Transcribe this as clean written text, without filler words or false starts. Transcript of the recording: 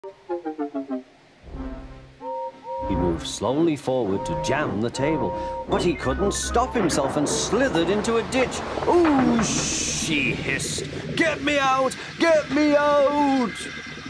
He moved slowly forward to jam the table, but he couldn't stop himself and slithered into a ditch. "Ooh!" she hissed. "Get me out! Get me out!"